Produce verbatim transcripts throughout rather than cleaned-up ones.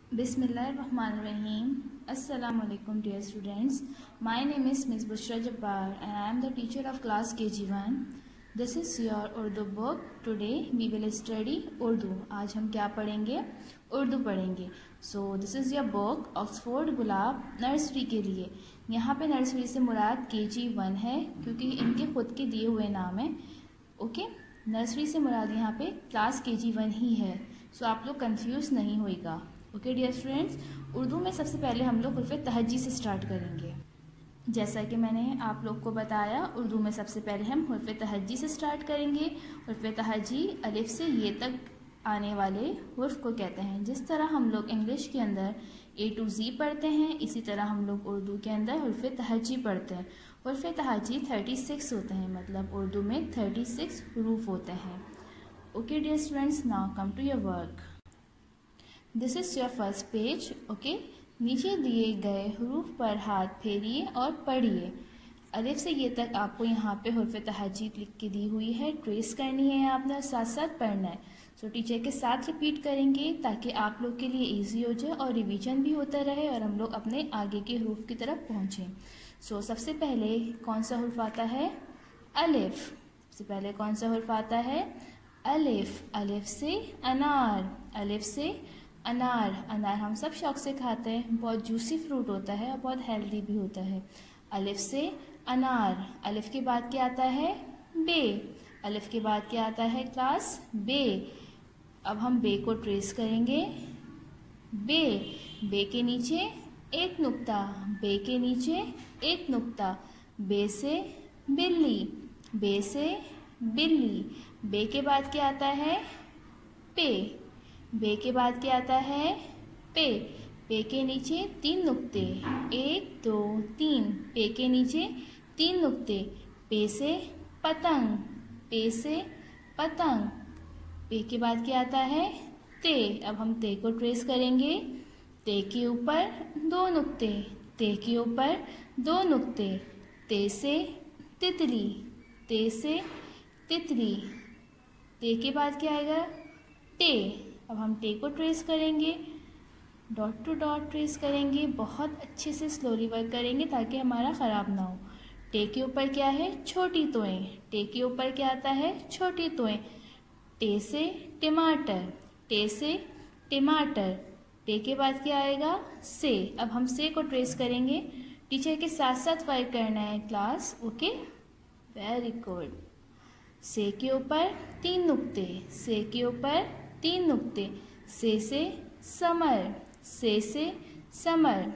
Bismillahirrahmanirrahim. Assalamu alaikum dear students. My name is Miss Bushra Jabbar and I am the teacher of class K G one. This is your Urdu book. Today we will study Urdu. आज हम क्या पढ़ेंगे? उर्दू पढ़ेंगे. So this is your book Oxford Gulab nursery के लिए. यहाँ पे nursery से मुराद के जी वन है क्योंकि इनके खुद के दिए हुए नाम है. Okay okay? नर्सरी से मुराद यहाँ पे क्लास के जी वन ही है. सो so, आप लोग कंफ्यूज नहीं होइएगा. ओके डियर स्टूडेंट्स, उर्दू में सबसे पहले हम लोग हुर्फ़े तहज्जी से स्टार्ट करेंगे. जैसा कि मैंने आप लोग को बताया, उर्दू में सबसे पहले हम हुर्फ़े तहज्जी से स्टार्ट करेंगे. हुर्फ़े तहज्जी अलिफ से ये तक आने वाले हुर्फ को कहते हैं. जिस तरह हम लोग इंग्लिश के अंदर ए टू जी पढ़ते हैं, इसी तरह हम लोग उर्दू के अंदर हुर्फ़े तहज्जी पढ़ते हैं. हुर्फ़े तहज्जी थर्टी सिक्स होते हैं, मतलब उर्दू में थर्टी सिक्स हुरूफ होते हैं. Okay dear students, now come to your work. This is your first page. Okay, नीचे दिए गए हुरूफ पर हाथ फेरिए और पढ़िए. अलिफ से ये तक आपको यहाँ पे हुर्फ़े तहज्जी लिख के दी हुई है, ट्रेस करनी है आपने, साथ साथ पढ़ना है. सो so, टीचर के साथ रिपीट करेंगे ताकि आप लोग के लिए इजी हो जाए और रिवीजन भी होता रहे और हम लोग अपने आगे के हुरूफ की तरफ पहुँचें. सो so, सबसे पहले कौन सा हुर्फ आता है? अलिफ. सबसे पहले कौन सा हुर्फ आता है? अलिफ. अलिफ से अनार. अलिफ से अनार. अनार हम सब शौक से खाते हैं, बहुत जूसी फ्रूट होता है और बहुत हेल्दी भी होता है. अलिफ से अनार. अलिफ के बाद क्या आता है? बे. अलिफ के बाद क्या आता है क्लास? बे. अब हम बे को ट्रेस करेंगे. बे. बे के नीचे एक नुक्ता. बे के नीचे एक नुक्ता. बे से बिल्ली. बे से बिल्ली. बे के बाद क्या आता है? पे. बे के बाद क्या आता है? पे. पे के नीचे तीन नुक्ते. एक दो तीन. पे के नीचे तीन नुक्ते. पे से पतंग. पे से पतंग. पे के बाद क्या आता है? ते. अब हम ते को ट्रेस करेंगे. ते के ऊपर दो नुक्ते. ते के ऊपर दो नुक्ते. ते से तितली. ते से तितली. ते के बाद क्या आएगा? टे. अब हम टे को ट्रेस करेंगे, डॉट टू डॉट ट्रेस करेंगे. बहुत अच्छे से स्लोली वर्क करेंगे ताकि हमारा ख़राब ना हो. टे के ऊपर क्या है? छोटी तोएं. टे के ऊपर क्या आता है? छोटी तोएं. टे से टमाटर. टे से टमाटर. टे के बाद क्या आएगा? से. अब हम से को ट्रेस करेंगे. टीचर के साथ साथ वर्क करना है क्लास. Okay, very good. से के ऊपर तीन नुक्ते. से के ऊपर तीन नुक्ते. से से समर. से से समर.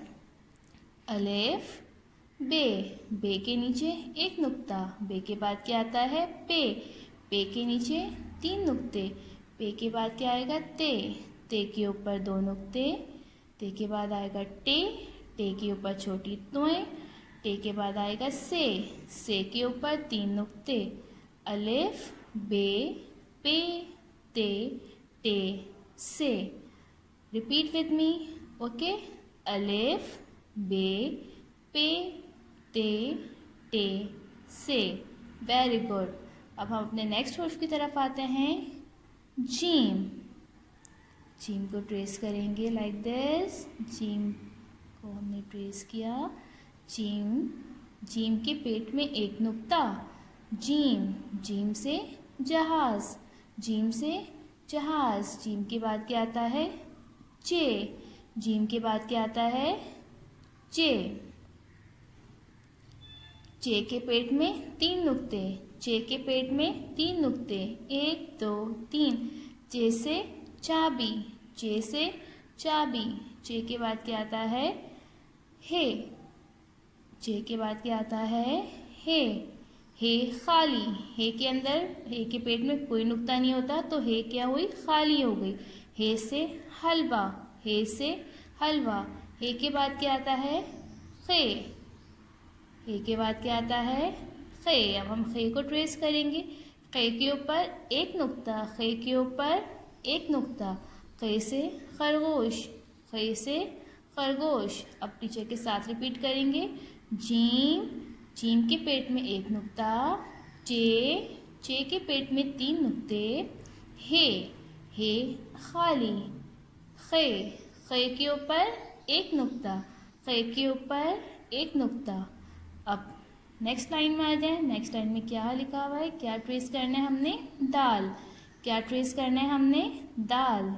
अलिफ बे. बे के नीचे एक नुक्ता. बे के बाद क्या आता है? पे. पे के नीचे तीन नुक्ते. पे के बाद क्या आएगा? ते. ते के ऊपर दो नुक्ते. ते के बाद आएगा टे. टे के ऊपर छोटी तोएं. टे के बाद आएगा से. से के ऊपर तीन नुक्ते. अलिफ बे पे ते टे से. Repeat with me. ओके, अलिफ बे पे ते टे से. Very good. अब हम अपने नेक्स्ट हुर्फ की तरफ आते हैं. जीम. जीम को ट्रेस करेंगे लाइक दिस. जीम को हमने ट्रेस किया. जीम. जीम के पेट में एक नुक्ता. जीम. जीम से जहाज. जीम से जहाज. जीम के बाद क्या आता है? जे. जीम के बाद क्या आता है? जे. जे के पेट में तीन नुक्ते. जे के पेट में तीन नुक्ते. एक दो तीन. जे से चाबी. जे से चाबी. जे के बाद क्या आता है? हे. जे के बाद क्या आता है? हे. हे खाली. हे के अंदर, हे के पेट में कोई नुक्ता नहीं होता तो हे क्या हुई? खाली हो गई. हे से हलवा. हे से हलवा. हे के बाद क्या आता है? खे. हे के बाद क्या आता है? खे. अब हम खे को ट्रेस करेंगे. खे के ऊपर एक नुक्ता. खे के ऊपर एक नुक्ता. खे से खरगोश. खे से खरगोश. अब टीचर के साथ रिपीट करेंगे. जीम. जीम के पेट में एक नुक्ता. जे. जे के पेट में तीन नुक्ते. हे. हे खाली. खे. खे के ऊपर एक नुक्ता, खे के ऊपर एक नुक्ता। अब नेक्स्ट लाइन में आ जाए। नेक्स्ट लाइन में क्या लिखा हुआ है, क्या ट्रेस करना है हमने, दाल। क्या ट्रेस करना है हमने, दाल।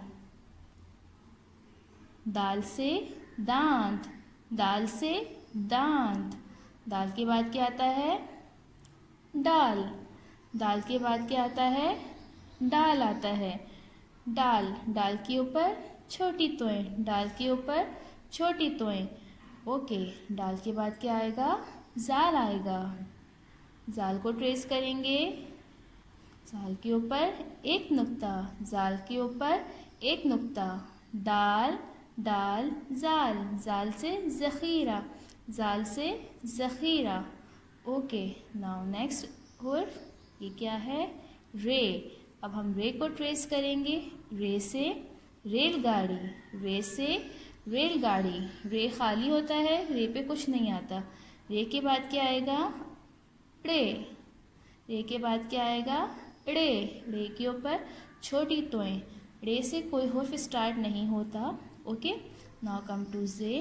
दाल से दांत, दाल से दांत। दाल के बाद क्या आता है, दाल। दाल के बाद क्या आता है, डाल आता है। डाल, डाल के ऊपर छोटी तोएं, डाल के ऊपर छोटी तोएं। ओके, डाल के बाद क्या आएगा, जाल आएगा। जाल को ट्रेस करेंगे। जाल के ऊपर एक नुक्ता, जाल के ऊपर एक नुक्ता। दाल, दाल, जाल, जाल से ज़ख़ीरा, जाल से ज़ख़ीरा। ओके, नाउ नेक्स्ट और ये क्या है, रे। अब हम रे को ट्रेस करेंगे। रे से रेलगाड़ी, रे से रेलगाड़ी। रे खाली होता है, रे पे कुछ नहीं आता। रे के बाद क्या आएगा, ड़े। रे के बाद क्या आएगा, ड़े। ड़े के ऊपर छोटी तोएं। ड़े से कोई हर्फ स्टार्ट नहीं होता। ओके, नाउ कम टू जे।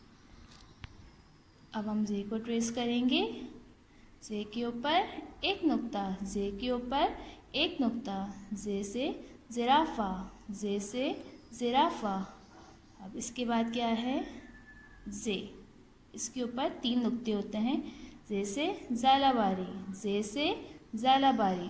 अब हम जे को ट्रेस करेंगे। जे के ऊपर एक नुक्ता, जे के ऊपर एक नुक्ता। जे से जिराफा, जे से जिराफा। अब इसके बाद क्या है, जे। इसके ऊपर तीन नुक्ते होते हैं। जे से ज़ालाबारी, जे से ज़ालाबारी।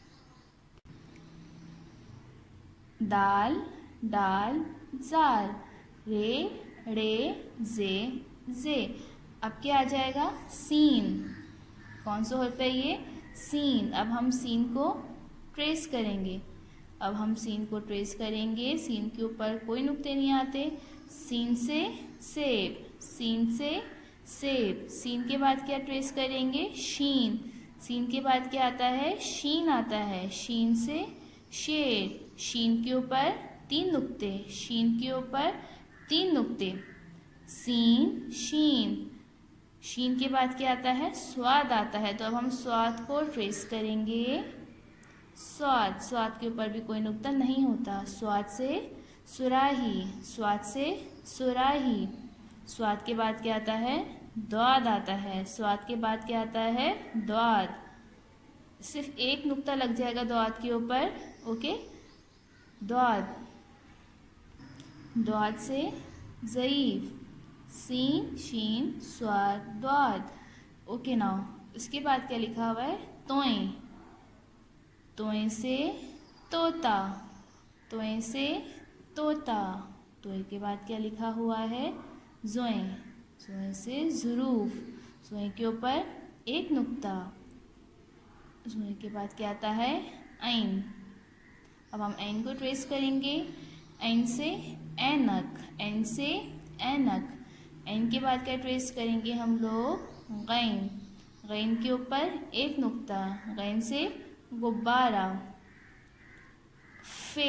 दाल, डाल, जाल, रे, रे, जे, जे। अब क्या आ जाएगा, सीन। कौन सा हर्फ है ये, सीन। अब हम सीन को ट्रेस करेंगे। अब हम सीन को ट्रेस करेंगे। सीन के ऊपर कोई नुक्ते नहीं आते। सीन से सेब, सीन से सेब। सीन के बाद क्या ट्रेस करेंगे, शीन। सीन के बाद क्या आता है, शीन आता है। शीन से शेर। शीन के ऊपर तीन नुक्ते, शीन के ऊपर तीन नुक्ते। सीन, शीन। शीन के बाद क्या आता है, स्वाद आता है। तो अब हम स्वाद को ट्रेस करेंगे। स्वाद, स्वाद के ऊपर भी कोई नुक्ता नहीं होता। स्वाद से सुराही, स्वाद से सुराही। स्वाद के बाद क्या आता है, द्वाद आता है। स्वाद के बाद क्या आता है, द्वाद। सिर्फ एक नुक्ता लग जाएगा द्वाद के ऊपर। ओके, द्वाद। द्वाद से ज़ईफ, सीन, शीन, स्वाद, द्वाद। ओके, नाउ इसके बाद क्या लिखा हुआ है, तोएं। तोएं से तोता, तोएं से तोता। तोएं के बाद क्या लिखा हुआ है, ज़ोएं। ज़ोएं से ज़ुरूफ। ज़ोएं के ऊपर एक नुक्ता। ज़ोएं के बाद क्या आता है, ऐन। अब हम ऐन को ट्रेस करेंगे। ऐन से ऐनक, ऐन से ऐनक। ऐन के बाद क्या ट्रेस करेंगे हम लोग, गैन। गैन के ऊपर एक नुक्ता। गैन से गुब्बारा। फे,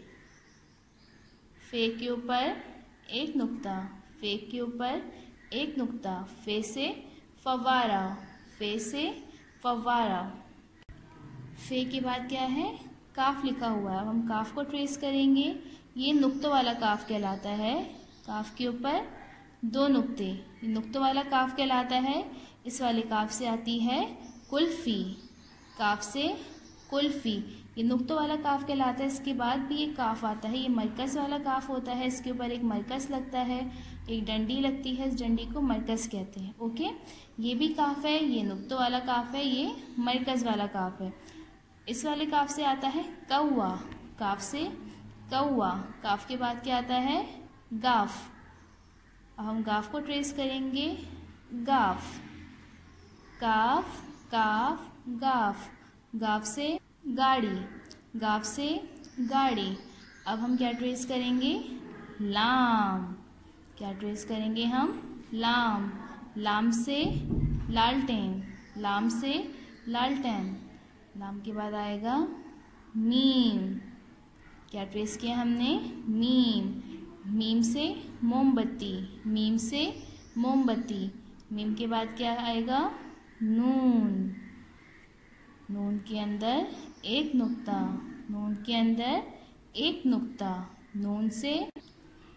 फे के ऊपर एक नुक्ता। फे के ऊपर एक नुक्ता। फे से फवारा, फे से फवारा। फे के बाद क्या है, काफ लिखा हुआ है। अब हम काफ को ट्रेस करेंगे। ये नुक्तों वाला काफ कहलाता है। काफ के ऊपर दो नुक्ते, ये नुक्तों वाला काफ कहलाता है। इस वाले काफ से आती है कुल्फी। काफ से कुल्फी, ये नुक्तों वाला काफ कहलाता है। इसके बाद भी एक काफ आता है, ये मरकज़ वाला काफ होता है। इसके ऊपर एक मरकज़ लगता है, एक डंडी लगती है। इस डंडी को मरकज़ कहते हैं। ओके, ये भी काफ है, ये नुक्तों वाला काफ है, ये मरकज़ वाला काफ है। इस वाले काफ से आता है कौवा। काफ से कौवा। काफ के बाद क्या आता है, गाफ। अब हम गाफ को ट्रेस करेंगे। गाफ, काफ, काफ, गाफ। गाफ से गाड़ी, गाफ से गाड़ी। अब हम क्या ट्रेस करेंगे, लाम। क्या ट्रेस करेंगे हम, लाम। लाम से लालटेन, लाम से लालटेन। लाम के बाद आएगा मीम। क्या ट्रेस किया हमने, मीम। मीम से मोमबत्ती, मीम से मोमबत्ती। मीम के बाद क्या आएगा, नून। नून के अंदर एक नुक्ता, नून के अंदर एक नुक्ता। नून से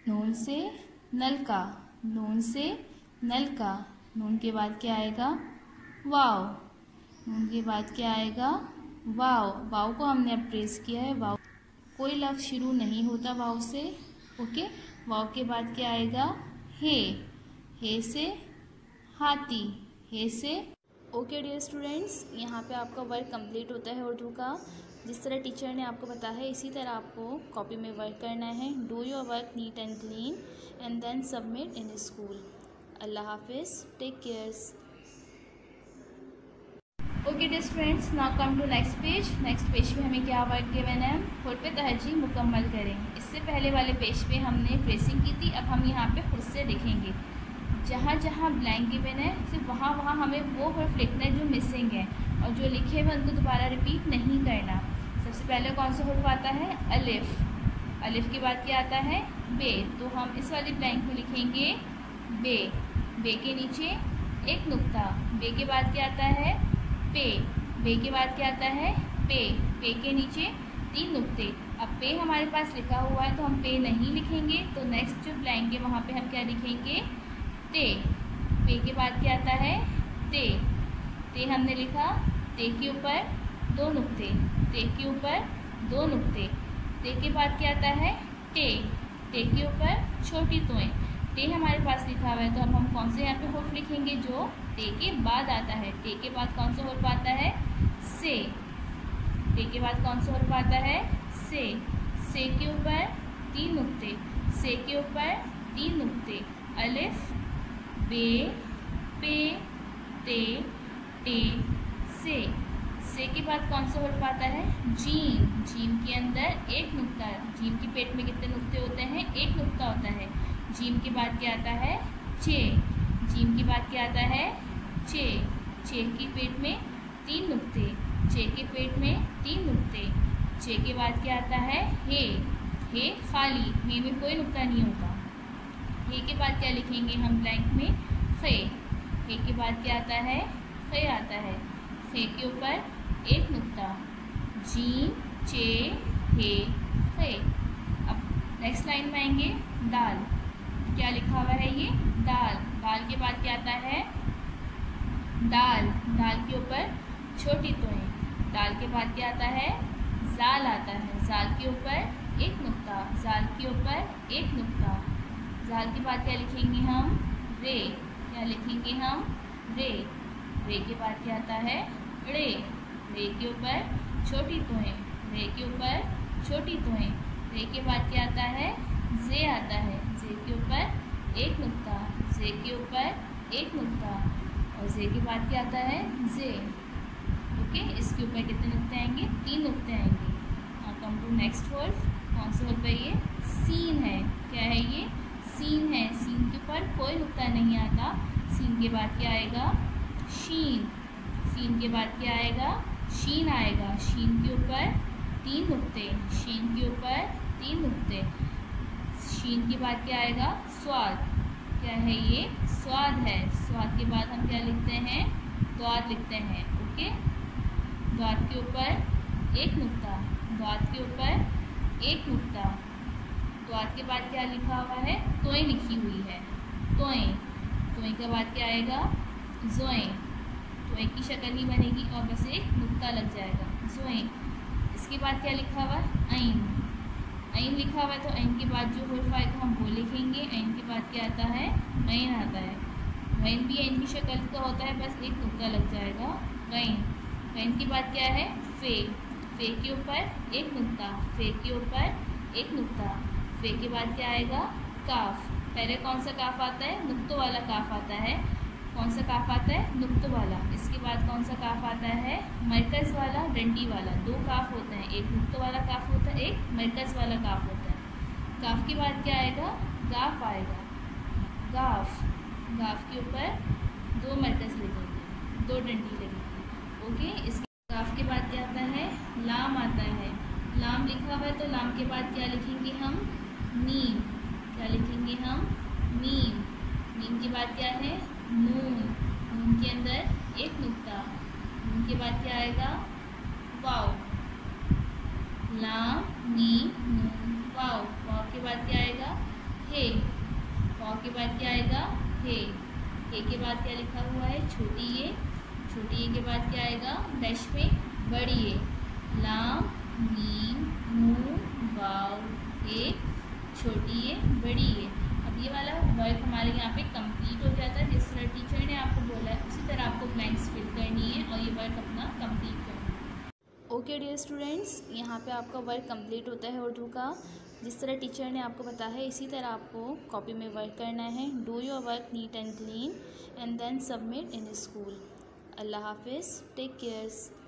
नून से नलका, नून से नलका। नून के बाद क्या आएगा? वाव। नून के बाद क्या आएगा? वाव। वाव को हमने अब ट्रेस किया है। वाव, कोई लफ्ज़ शुरू नहीं होता वाव से। ओके, वाव के बाद क्या आएगा? हे। हे से हाथी, हे से। ओके डियर स्टूडेंट्स, यहाँ पे आपका वर्क कंप्लीट होता है उर्दू का। जिस तरह टीचर ने आपको बताया है इसी तरह आपको कॉपी में वर्क करना है। Do your work neat and clean and then submit in school. अल्लाह हाफिज़, take cares. Okay dear students, now come to next page. Next page पे हमें क्या वर्क गिवन है? खुद पे तहजी मुकम्मल करें। इससे पहले वाले पेज पे हमने ट्रेसिंग की थी, अब हम यहाँ पे खुद से लिखेंगे। जहाँ जहाँ ब्लैंक गिवन है सिर्फ वहाँ वहाँ हमें वो हर्फ लिखना है जो मिसिंग है, और जो लिखे हुए उनको दोबारा रिपीट नहीं करना। सबसे पहले कौन सा हर्फ आता है? अलिफ। अलिफ के बाद क्या आता है? बे। तो हम इस वाली ब्लैंक में लिखेंगे बे। बे के नीचे एक नुक्ता। बे के बाद क्या आता है? पे। बे के बाद क्या आता है? पे। पे के नीचे तीन नुक्ते। अब पे हमारे पास लिखा हुआ है तो हम पे नहीं लिखेंगे, तो नेक्स्ट जो ब्लैंक है वहाँ पे हम क्या लिखेंगे? ते। पे के बाद क्या आता है? ते। ते हमने लिखा। ते के ऊपर दो नुक्ते। ते के ऊपर दो नुक्ते। ते के बाद क्या आता है? टे। टे के ऊपर छोटी तोएं। टे हमारे पास लिखा हुआ है तो अब हम कौन से यहाँ पे हर्फ लिखेंगे जो टे के बाद आता है? टे के बाद कौन सा हर्फ आता है? से। टे के बाद कौन सा हर्फ आता है? से। से के ऊपर तीन नुक्ते। से के ऊपर तीन नुक्ते। अलिफ, बे, पे, ते, टे, से। से के बाद कौन सा हर्फ आता है? जीम। जीम के अंदर एक नुक्ता। जीम की पेट में कितने नुक्ते होते हैं? एक नुक्ता होता है। जीम के बाद क्या आता है? चे। जीम के बाद क्या आता है? चे। चे की पेट में तीन नुक्ते। चे के पेट में तीन नुक्ते। चे के बाद क्या आता है? हे। हे खाली, हे में कोई नुक्ता नहीं होता। हे के बाद क्या लिखेंगे हम ब्लैंक में? खे। हे के बाद क्या आता है? खे आता है। खे के ऊपर एक नुक्ता। जीम, चे, हे, खे। अब नेक्स्ट लाइन में आएंगे दाल। क्या लिखा हुआ है? ये दाल। दाल के बाद क्या आता है? दाल। दाल के ऊपर छोटी तोएं। दाल के बाद क्या आता है? जाल आता है। जाल के ऊपर एक नुक्ता। जाल के ऊपर एक नुक्ता। जाल के बाद क्या लिखेंगे हम? रे। क्या लिखेंगे हम? रे। रे के बाद क्या आता है? रे। रे के ऊपर छोटी तोएं। रे के ऊपर छोटी तोएं। रे के बाद क्या आता है? जे आता है। जे के ऊपर एक नुक्ता। जे के ऊपर एक नुक्ता। और जे के बाद क्या आता है? जे। ओके, इसके ऊपर कितने नुक्ते आएंगे? तीन नुक्ते आएंगे। Now come to next word. कौन सा वर्ड है ये? सीन है। क्या है ये? सीन है। सीन के ऊपर कोई नुक्ता नहीं आता। सीन के बाद क्या आएगा? शीन। सीन के बाद क्या आएगा? शीन आएगा। शीन के ऊपर तीन नुक्ते। शीन के ऊपर तीन नुक्ते। शीन के बाद क्या आएगा? स्वाद। क्या है ये? स्वाद है। स्वाद के बाद हम क्या लिखते हैं? द्वाद लिखते हैं। ओके, द्वाद के ऊपर एक नुक्ता। द्वाद के ऊपर एक नुक्ता। द्वाद के बाद क्या लिखा हुआ है? तोएं लिखी हुई है। तोएं। तोएं के बाद क्या आएगा? जोएं। तोएं की शक्ल ही बनेगी और बस एक नुक्ता लग जाएगा। जोएं। इसके बाद क्या लिखा हुआ है? ऐन। ऐन लिखा हुआ है तो ऐन के बाद जो हर्फ आएगा हम वो लिखेंगे। ऐन के बाद क्या आता है? ऐन आता है। ऐन भी ऐन की शक्ल का होता है, बस एक नुक्ता लग जाएगा। ऐन। ऐन के बाद क्या है? फे। फे के ऊपर एक नुक्ता। फे के ऊपर एक नुक्ता। फे के बाद क्या आएगा? काफ। पहले कौन सा काफ आता है? नुक्तों वाला काफ आता है। कौन सा काफ आता है? नुक्तों वाला। इसके बाद कौन सा काफ आता है? मरकज़ वाला, डंडी वाला। दो काफ होते हैं, एक नुक्तों वाला काफ होता है, एक मरकज़ वाला काफ होता है। काफ के बाद क्या आएगा? गाफ आएगा। गाफ। गाफ के ऊपर दो मरकज़ लगेंगे, दो डंडी लगेंगी। ओके, इसके गाफ के बाद क्या आता है? लाम आता है। लाम लिखा हुआ है तो लाम के बाद क्या लिखेंगे हम? नीम। क्या लिखेंगे हम? नीम। नीम के बाद क्या है? नून। नून के अंदर एक नुक्ता। नून के बाद क्या आएगा? वाव। लाम, नीम, नून, वाव। वाव के बाद क्या आएगा? हे। पौ के बाद क्या आएगा? हे। हे के बाद क्या लिखा हुआ है? छोटी ए। छोटी ए के बाद क्या आएगा? डैश में बड़ी ए। लाम मीम नून वाव ए, छोटी ए बड़ी ए। अब ये वाला वर्क हमारे यहाँ पे कंप्लीट हो जाता है। जिस तरह टीचर ने आपको बोला है उसी तरह आपको ब्लैंक्स फिल करनी है और ये वर्क अपना कंप्लीट करना है। ओके डियर स्टूडेंट्स, यहाँ पे आपका वर्क कंप्लीट होता है उर्दू का। जिस तरह टीचर ने आपको बताया है इसी तरह आपको कॉपी में वर्क करना है। Do your work neat and clean and then submit in school. अल्लाह हाफिज़, टेक केयर्स।